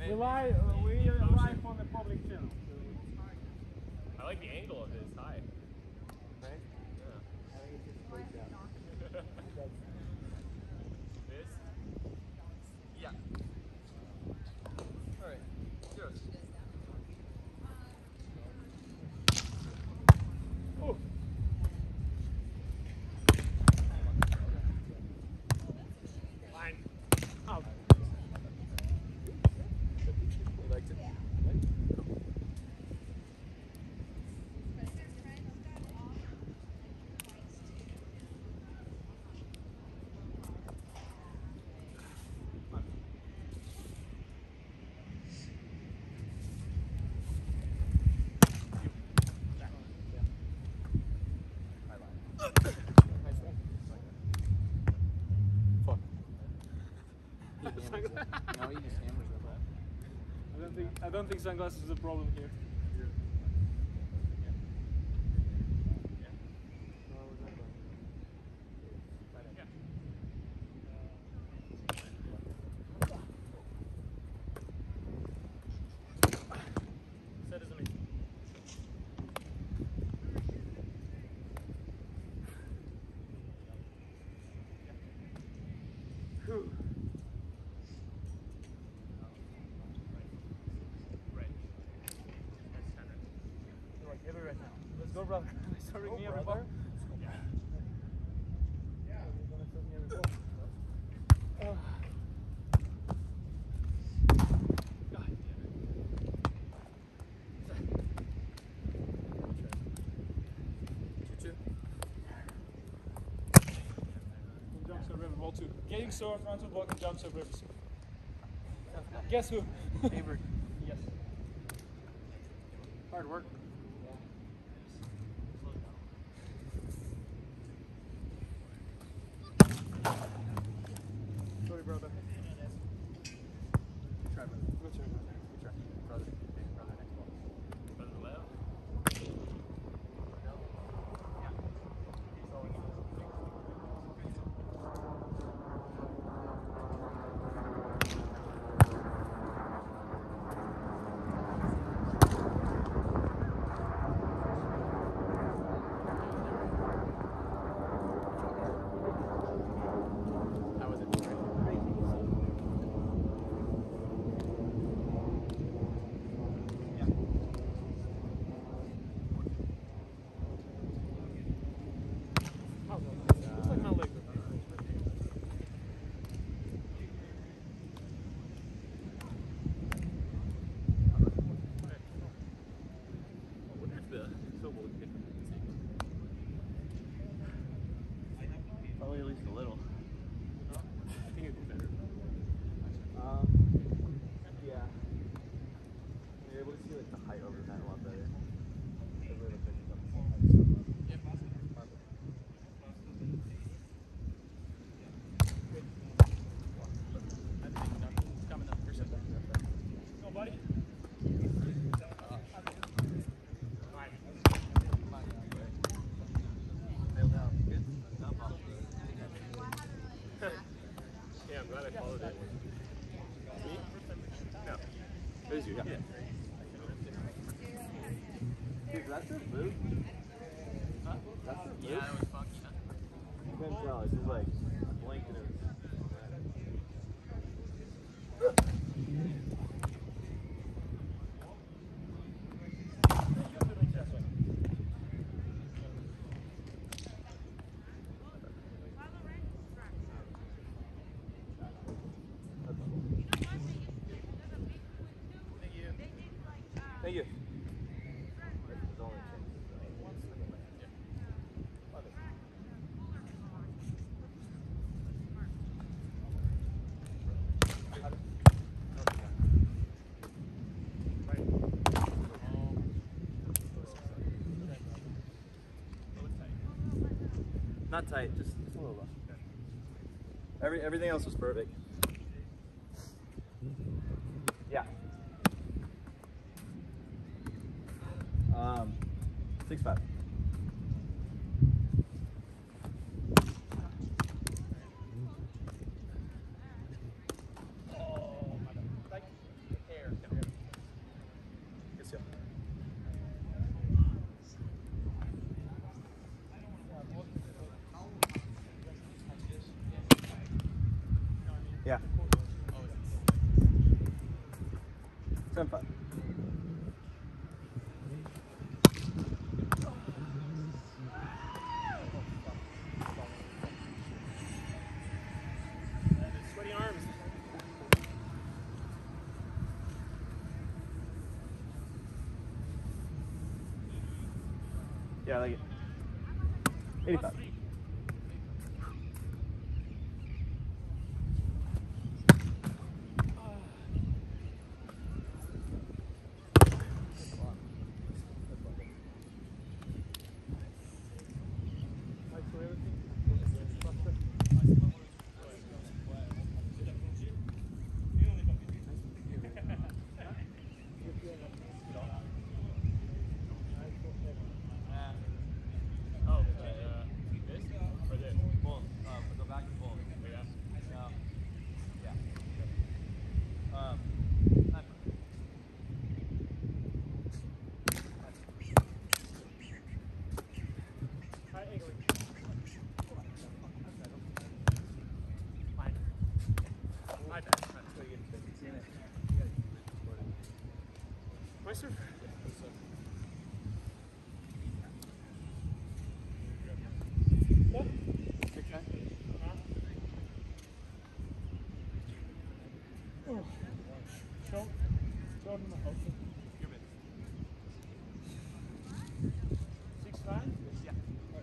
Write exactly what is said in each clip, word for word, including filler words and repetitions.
We live, uh, we are live on the public channel. I like the angle of it. It's high. Right? Yeah. I think it's just placed out. This? Yeah. All right. Cheers. Oh. Fine. Out. You liked it? No, he just hammers them back. I don't think I don't think sunglasses is a problem here. Set is amazing. Whew. Right. That's center. You're like heavy right now. Let's go, brother. Serving me Go, every brother. ball. Yeah. Yeah, you're gonna serve me every ball. Uh, God, Choo-choo. jump serve river ball two. Getting served, run to the block and jump serve rivers. Guess who? Avery. Yes. Hard work. Sorry, brother. Try, brother. Good try, brother. Good try. Brother. Okay, brother, next ball. Brother left. How was it? How's that? Looks like my leg. I wonder if the football would pick up the Probably at least a little. I think it'd be better. Um, yeah. You're able to see like the height over that a lot better. The little pitches up. Go, buddy. Failed out. Good. Not ball. Yeah, I'm glad I followed it. Me? No. It was you. Yeah. Dude, that's a move. Huh? That's a move. Yeah, it was funky. Huh? You can't tell. It's just like a blink and it was. Thank you. That's only Not tight, just, just a little rough. Every everything else was perfect. Yeah. Um, six five. Oh, my God. Like, hair. Yeah. Seven five. Sweaty arms. Yeah, I like it. eighty-five. Oh, uh, this or this? Both. Um, go back to both. Yeah. No. Yeah. Um, nine. High ankle. Fine. My bad. My serve. What? Six nine. Oh. Show. Show them the house. Six nine? Yeah.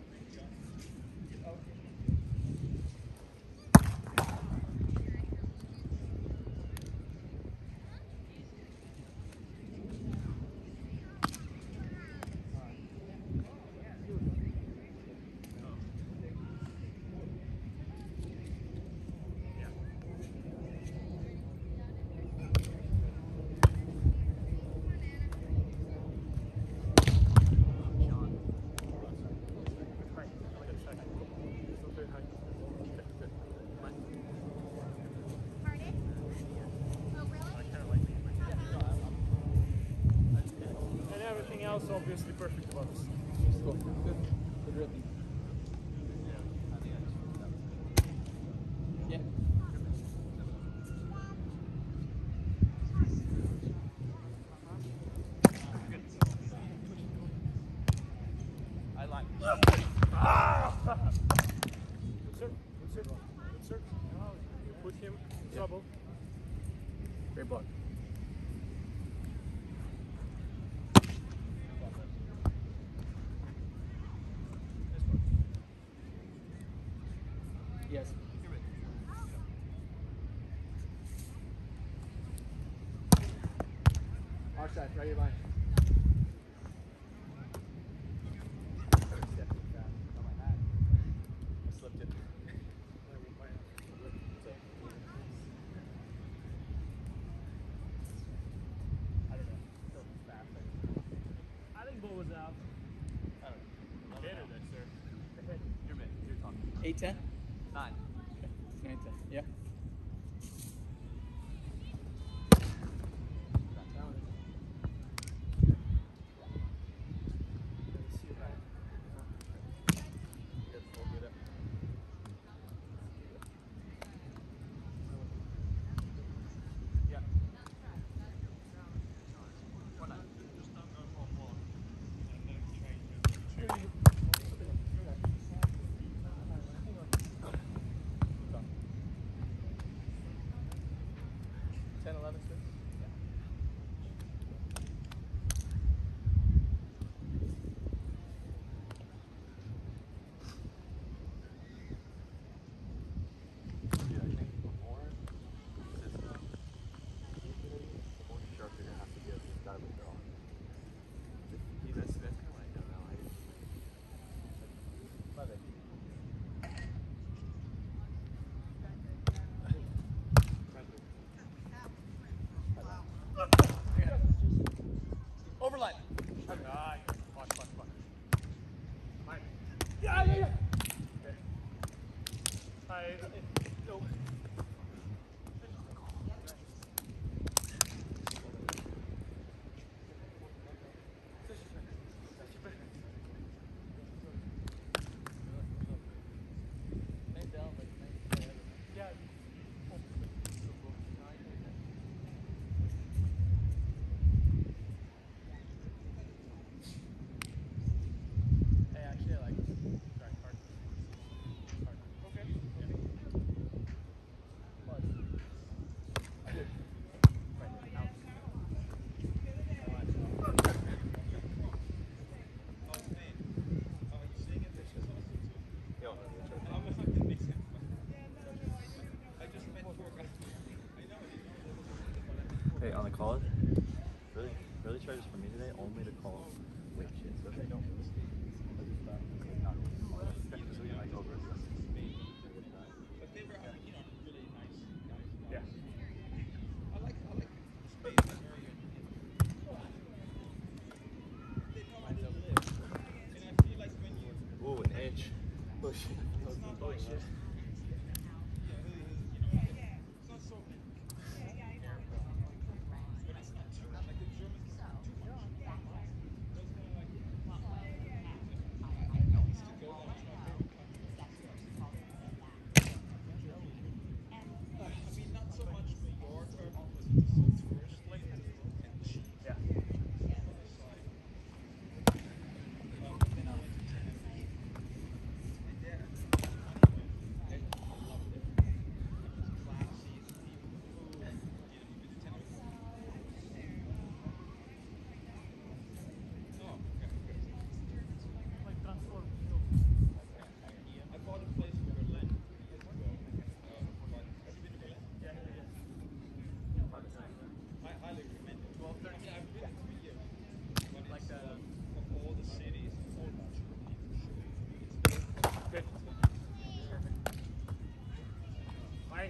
And everything else obviously perfect about this. Cool. Good. Good rhythm. Yeah. I like. Good serve. Good serve. Good serve. You put him in trouble. Great block. Yes. Our side, right your line. I slipped it. I think ball was out. Better than sir. You're mid. You're talking. Eight ten? Nine. Nine ten. Yeah. Yeah. ten eleven six. Dude, I think the more system, the more sharp you're gonna have to get this guy with draw. That's that's kind of what I don't know. I love it. Hey, on the call, really, really charges for me today only to call wait shit. So if they don't lose, I'll just stop. So we can like over. But they were, I mean, you know, really nice guys. Yeah. I like, I like the space area. They know where to live. And I feel like when you, Ooh, an inch. Oh shit. it's not Oh like, shit. yeah, really, you know, it's not so, but it's not too much. Like the Germans, it's not too much. So it's kind of like, I used to go there. I mean, not so much New York, or almost it's so tourist-like and cheap. Yeah. I bought a place in Berlin years ago. Uh, but have you been to Berlin? Yeah, yeah, I highly recommend it. Well, I mean, I've been there three years. But Like it's, the- uh, of all the cities, all Germany for sure. yeah. Good. Hi.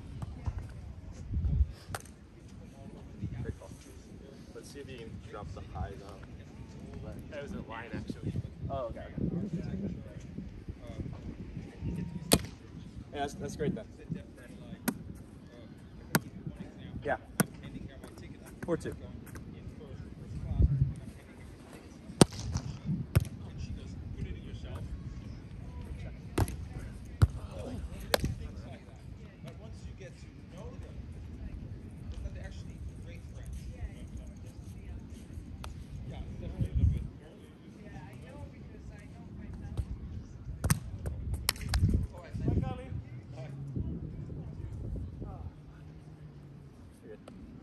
Great call. Let's see if you can drop the highs up. That was a line actually. Oh, okay. Yeah, that's, that's great then. Yeah. Four two. And she goes, put it in yourself. Things like that. But once you get to know them, then they're actually great friends. Yeah, it's definitely a little bit early. Oh, I said, Hi, Kali. hi. Good.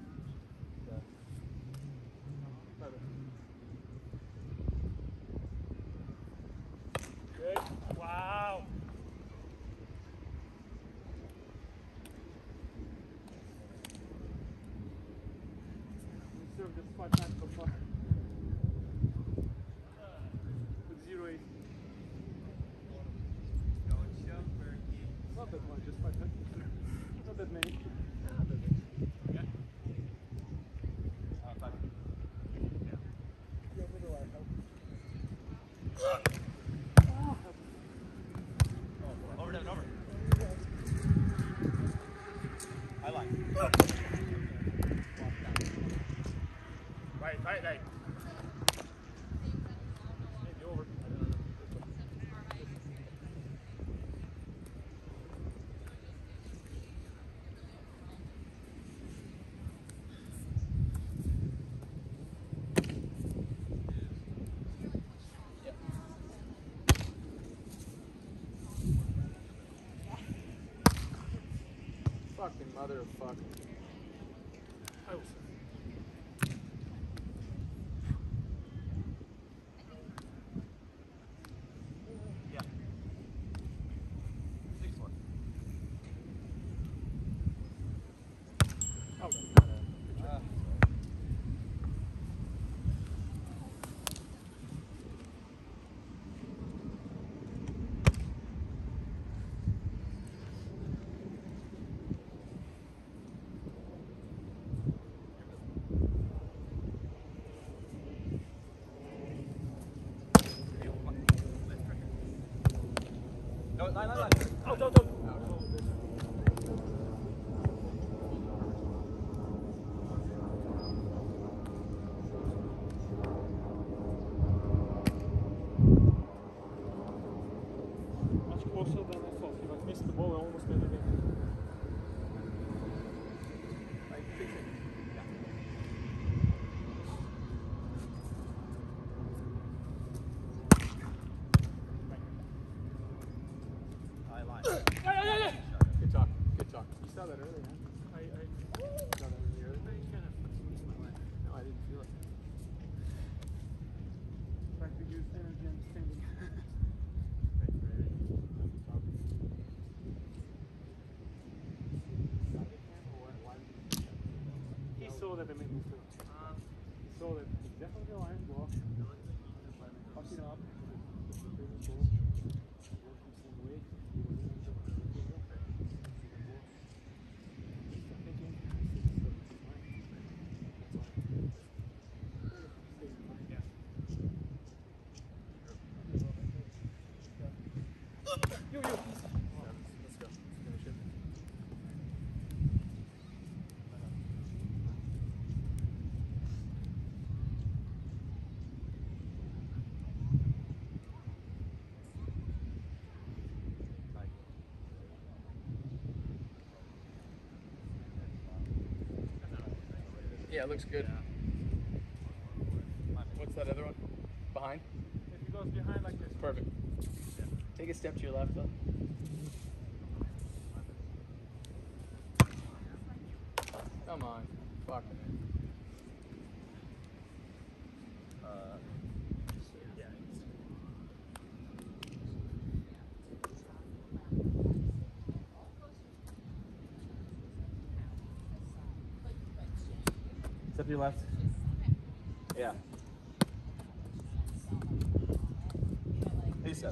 Good. Wow. We served just five times so far. With zero eight. Not that much, just five times. Not that many. Over down, over. I like. Right, right, right. Maybe over. Fucking motherfucker. I was. Yeah. Six one. Oh, Uh, No, line, line, line. Oh, don't, don't. much closer than I thought. If I missed the ball, I almost made it in. Like, fix it. Yeah. High line. Yeah, yeah, yeah, yeah. Good talk. Good talk. You saw that earlier, huh? I, I saw that really early. No, I didn't feel it. Trying to use energy and standing. He saw saw that they made me too. Um, He saw that definitely the lines go up. Fuck it up. Yo, yo. Let's go. Finish it. Yeah, it looks good. What's that other one? Behind? If he goes behind like this. Perfect. Take a step to your left, though. Come on. Fuck it. Uh, yeah. Step to your left. Yeah. Hey, step.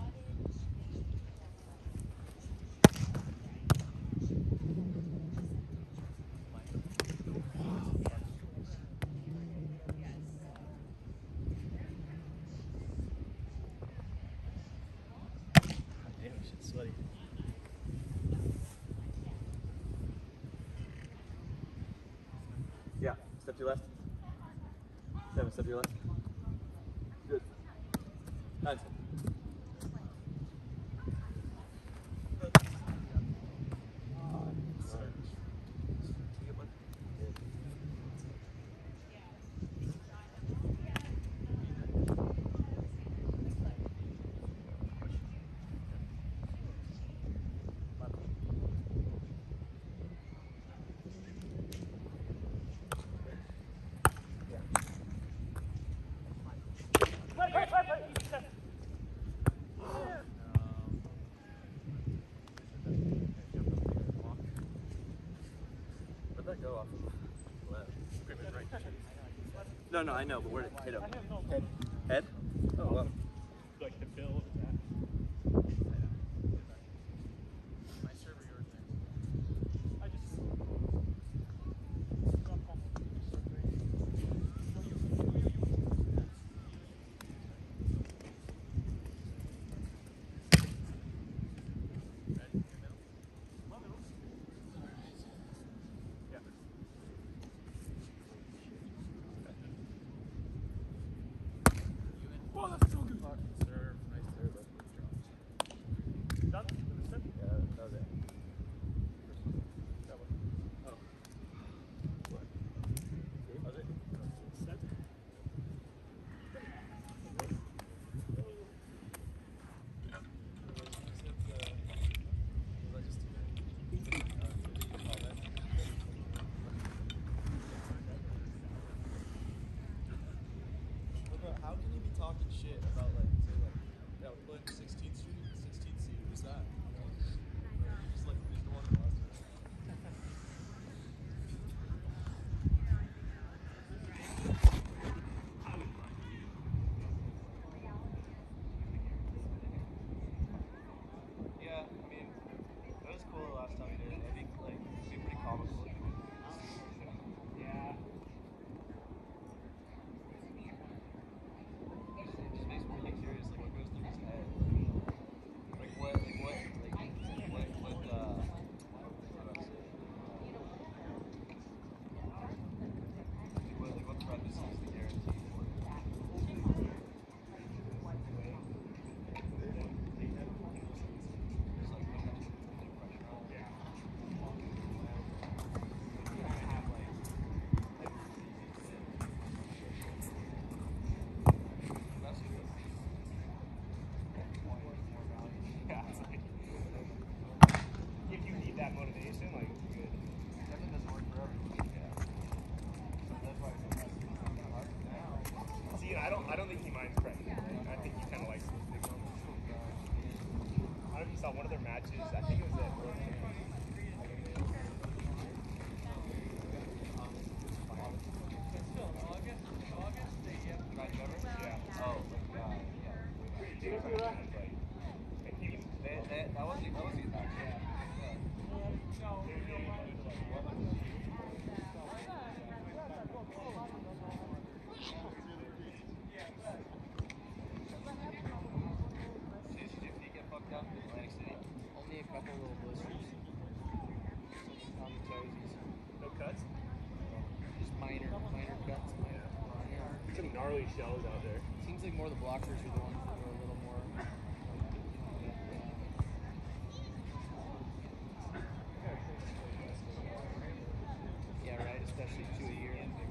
Damn, shit's sweaty. Yeah, step to your left. Seven, step to your left. Good. Nine, step. Where'd that go off of? Left. No, no, I know, but where did it hit him? Head. Head? Oh, well. Like the bill of that. My server, yours next. I just. Ready? In the middle? Yeah. You in? Oh, that's so good. gnarly shells out there. Seems like more the blockers are the ones that are a little more. Yeah, right. Especially two a year.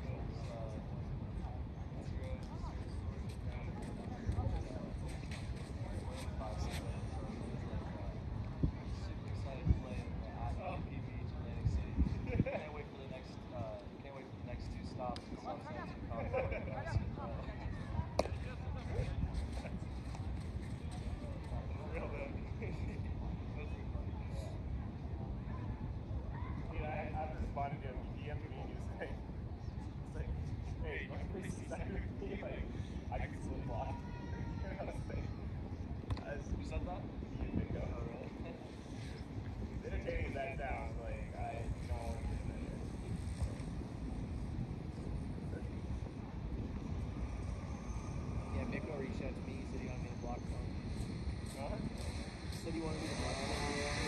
Yeah, Nico reached out to me. He said he wanted me to block for him. Huh? He said he wanted me to block for him.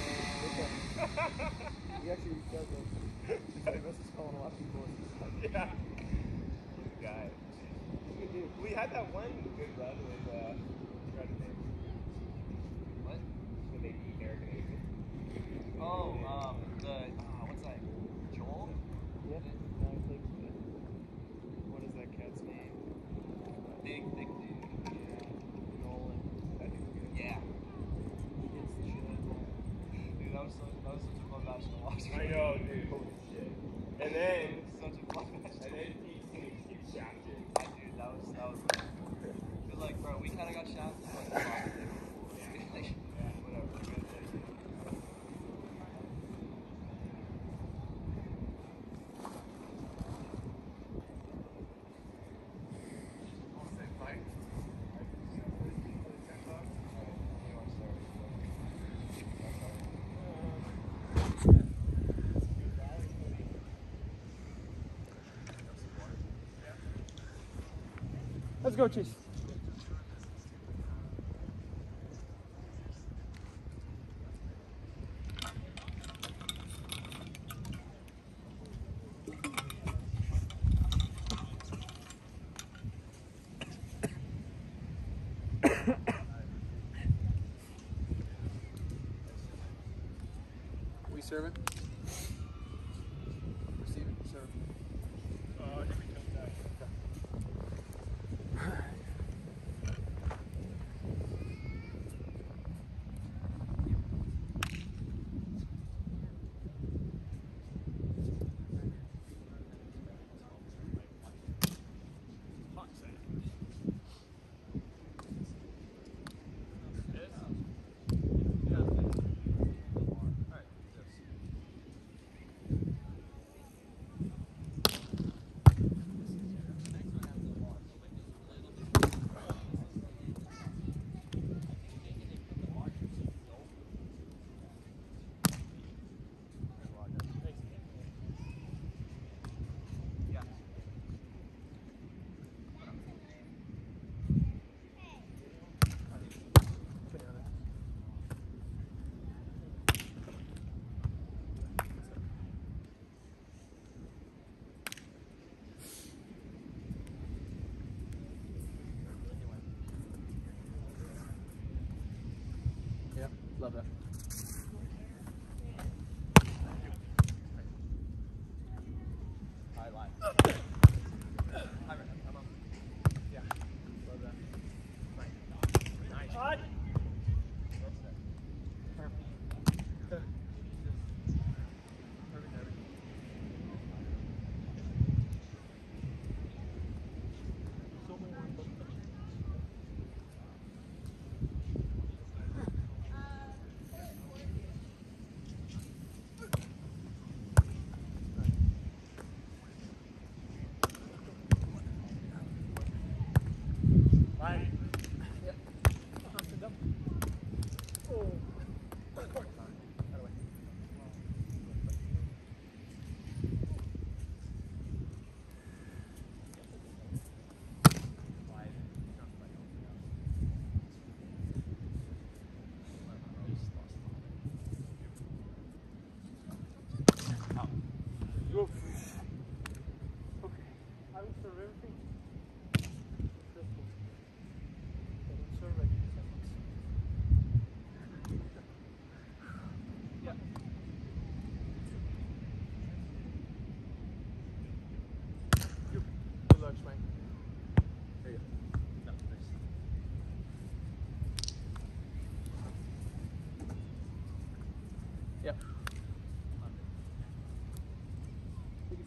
He actually reached out to him. He's like, this is calling a lot of people. Yeah. This guy. Good dude. We had that one good run with, uh, what's his name? What? When they beat Eric and Adrian. Oh, um, the, uh, what's that? Joel? Yeah. No, he's like, what is that cat's name? Big, big dude. Nolan. That dude's good. Yeah. He hits the shit out of the ball. Dude, that was, so, that was such a fun match to watch. I know, dude. Holy shit. And then, Such a fun match. and then he, he, he shafted. Yeah, dude, that was, that was but like, bro, we kind of got shafted like the last day before. Like, whatever. Good day. Let's go, Chase. We serving? Receiving? Serving. Uh, here we come back. Yep, love that. High line. Hi, Renan. Come on. Yeah, love that. Nice. Hot.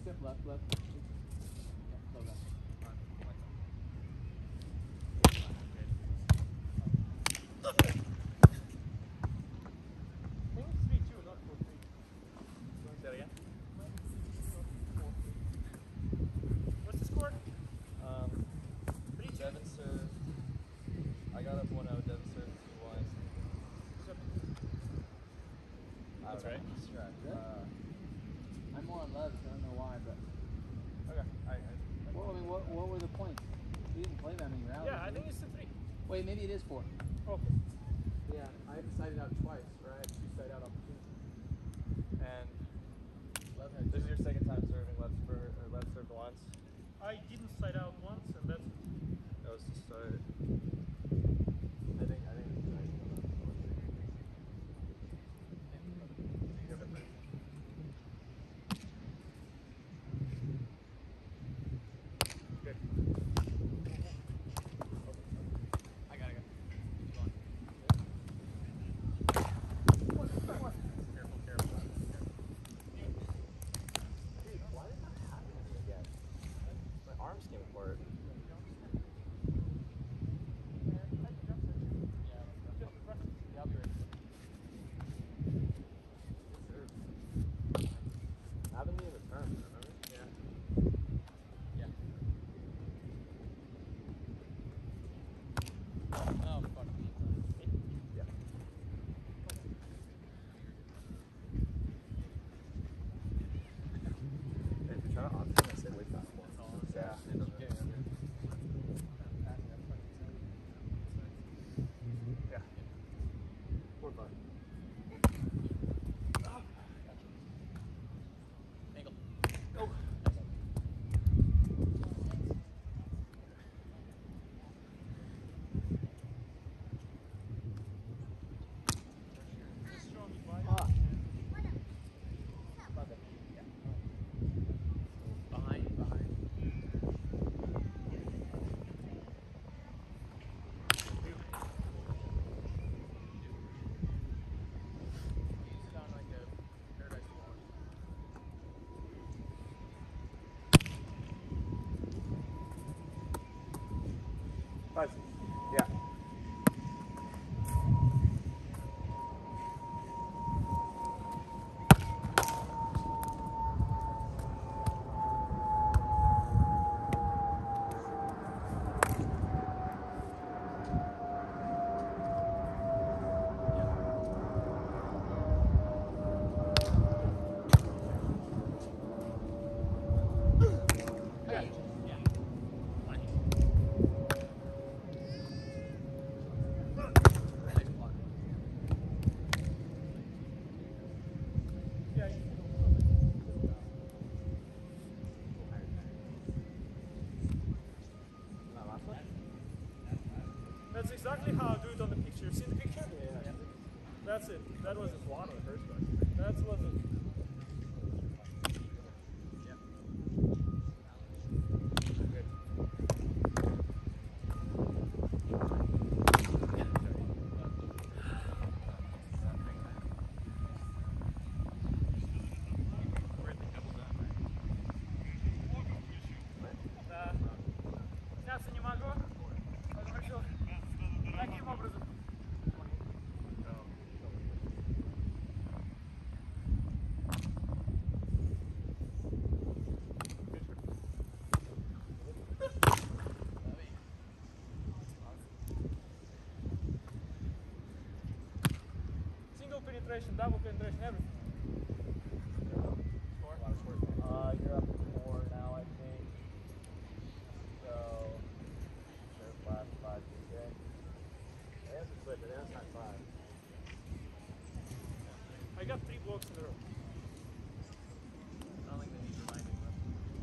Yep, left, left. Yeah, slow down. I think it's three two, not four three. Say that again? What's the score? Um, Devin served. I got up one oh, Devin served two one. That's right. Really? Uh, I'm more on loves, I don't know why, but. okay. I, I, Well, I mean, what, what were the points? We didn't play that many rounds. Yeah, I did think we? it's the three. Wait, maybe it is four. Okay. Yeah, I had decided out twice, or I had two side out opportunities. and this is your second time serving. Let's for or let's serve once. I didn't side out once, and that's That was the start. I think I think it's nice. Good. I gotta go. Careful, careful. Dude, why did that happen to me again? My arms came apart. Yeah, I'll be ready. Happened to me in the tournament, remember? Yeah. Yeah. Oh, fuck me. Yeah. Hey, if you try to option, I say way fast more. Yeah. Yeah. We're fine. Ankle. Go. just showing me why. Ah. Behind, behind. You sound like a paradise lost. Five. Yeah. Yeah, you That last one? That's exactly how I do it on the picture. You see the picture? Yeah. That's it. That was it. One on the first one. That was it. Good. Да. Сняться не могу. Разрешил. Таким образом. Single penetration, double penetration, everything. Uh, you're up four now, I think. So, serve last five to six. It has a flip, but it has high five. I got three blocks in a row. I don't think they need reminding them.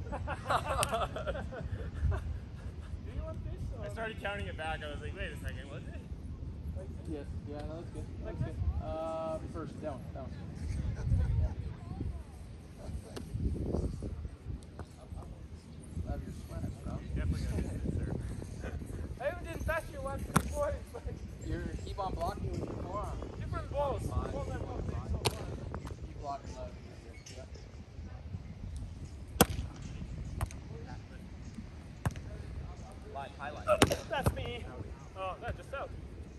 Do you want this? Or I started counting it back. I was like, wait a second, was it? like this? Yes, yeah, no, that's good. Like That's this? good. Uh, first, down, down. Love your sweat, bro. Definitely gonna miss it, sir. I even didn't touch you once before. It's like You're keep on blocking with your forearm. different balls. Fine. Balls I've not seen so far. Keep blocking love. Yeah. Highlight. That's me. Oh, that just out.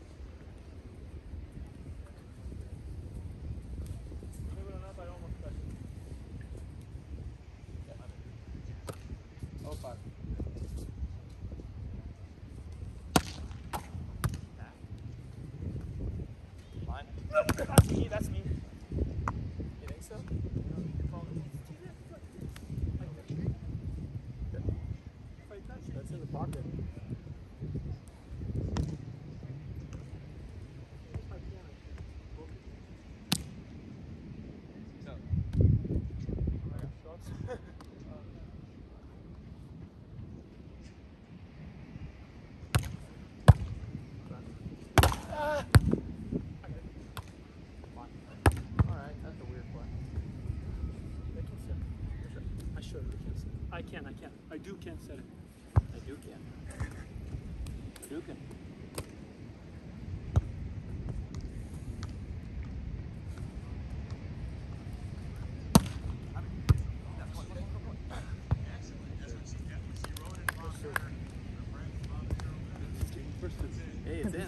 Believe it or not, I almost got it. Oh, five. Mine. That's me, that's me. You think so? That's in the pocket. So, Shots. Alright, that's a weird play. I can set it. I sure we can set it. I can, I can. I do can set it. I do can. I do can. Hey, it's in.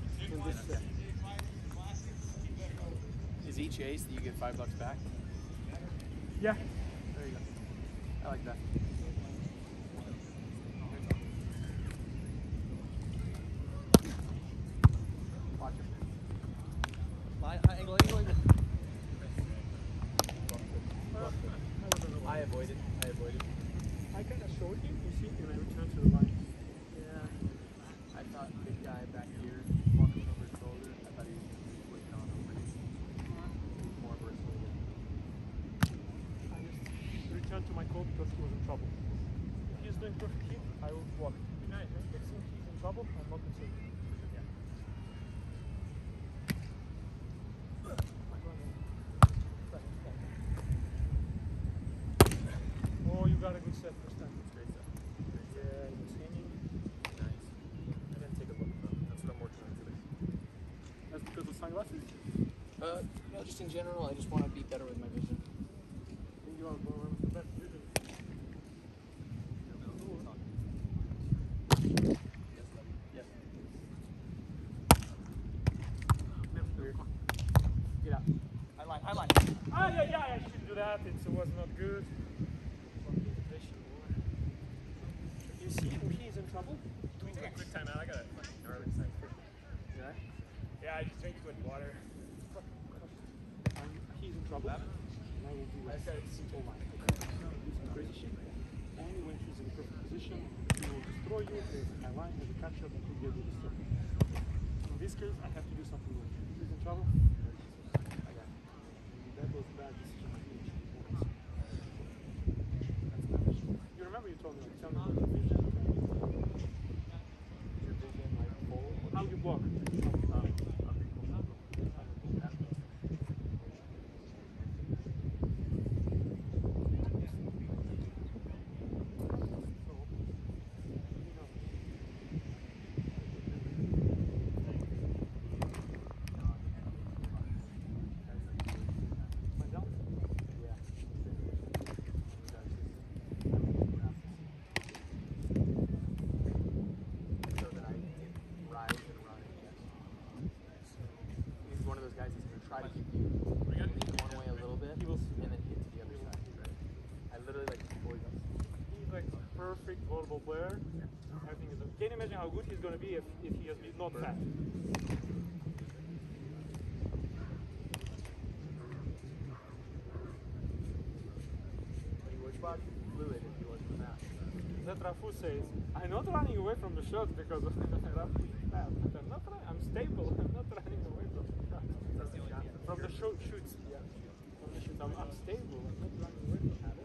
Is each ace that you get five bucks back? Yeah. There you go. I like that. Watch him. mine, angle, angle, angle. I avoided. I avoided. I kind of showed you, you see, and I returned to the line. Yeah. I thought big guy back here walking over his shoulder. I thought he was putting on over. More versatile. I just returned to my call because he was in trouble. If he's doing perfectly, I will walk. Nice, right? But since he's in trouble, I'm not concerned. Oh, you got a good set first time. Great set. Yeah, he was hanging. Nice. I didn't take a look though. That's what I'm working on today. That's because of sunglasses? Uh, no, just in general, I just want to be better with my vision. I think you are one of the best vision. Yes. Weird. Get out. Highlight, highlight. Ah, yeah, yeah, I should do that. It was not good. You see, when he's in trouble, Can we take a quick time out? I got a fucking gnarly sign. yeah, Yeah, I just drank good water. um, he's in trouble. And I will do a simple line. Do some crazy shit. Only when he's in perfect position, he will destroy you. There's a high line, there's a catch up, and he'll get you destroyed. In this case, I have to do something weird. He's in trouble. I got it. That was a bad decision. I made. That's my vision. You remember you told me, like, tell me about your vision. Your vision, like, full. How you block? Um, so that I can rise and run and yes. He's one of those guys that's going to try to keep you lean one way a little bit He will see. and then hit to the other side. Right? I literally like avoid those. He's like a perfect volleyball player. Everything is. Can you imagine how good he's gonna be if, if he has been not fat? He would spot fluid if he wasn't fast. That Rafu says, I'm not running away from the shot because of Rafu is fat. I'm not running, I'm stable. I'm not running away from the shot. From the shoot, shoots. Yeah. From the shoots. I'm, I'm stable. I'm not running away from that.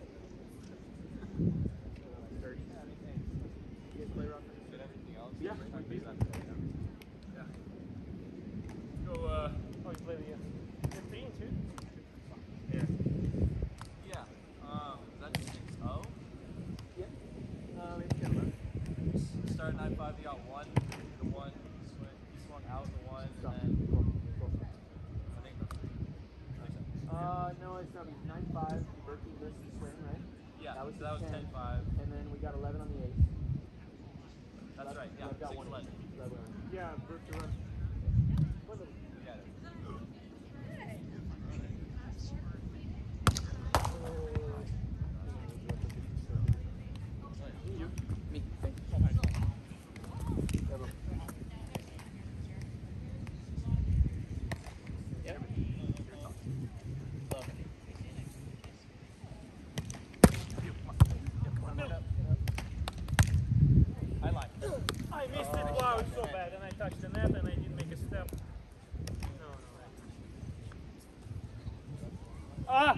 thirty. You guys play rock? Did everything else? Yeah, I beat that. Yeah. Go, uh, Oh, you play the yeah. You're three and two? yeah. Yeah. Um, that's six oh. Yeah. Uh, maybe ten eleven. Start nine five, you got one, the one, swing, you swung out the one, Stop. and then Twelve. Twelve. I think that's Uh, no, it's not nine five. Berkey missed the swing, right? yeah, That was so that was ten. ten five. And then we got eleven on the ace. That's right, yeah. I've got Six one. leg. Red one. Yeah, Bert to run. You got it. Me. Thank you. Yep. Love it. I like it. I missed it. Wow, it's so bad. And I touched the net and I didn't make a step. No, no. Ah!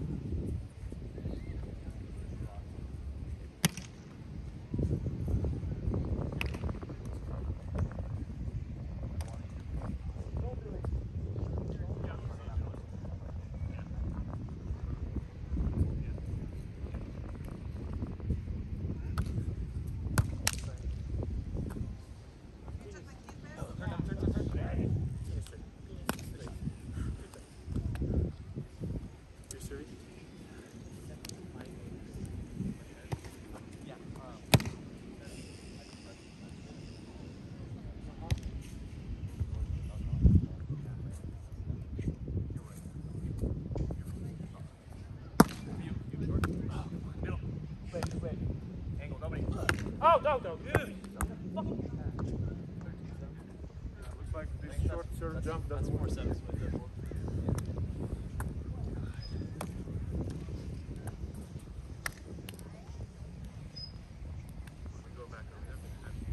You're serious? Yeah. Um, middle. Wait, wait. Angle, nobody. Oh, go, go. Looks like this short serve jump That's doesn't four sevens with the go back on him.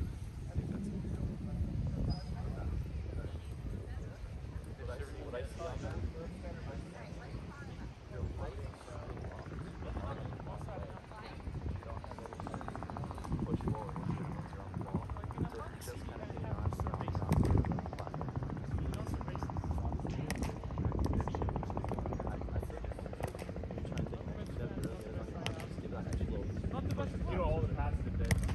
What I see on that? Push forward. You're on the ball. So it just kind of hit on You know, all the passes today.